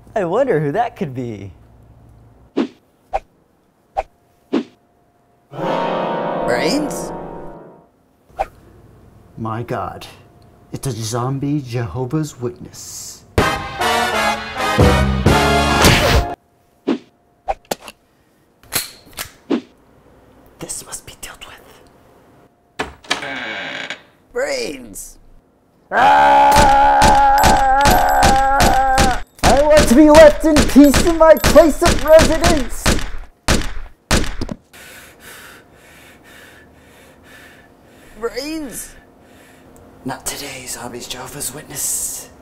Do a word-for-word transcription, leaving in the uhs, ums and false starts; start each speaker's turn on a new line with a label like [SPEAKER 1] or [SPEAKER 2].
[SPEAKER 1] I wonder who that could be. Brains?
[SPEAKER 2] My God, it's a zombie Jehovah's Witness. This must be dealt with.
[SPEAKER 1] Brains!
[SPEAKER 2] Ah! I want to be left in peace in my place of residence.
[SPEAKER 1] Brains?
[SPEAKER 2] Not today, zombies Jehovah's Witness.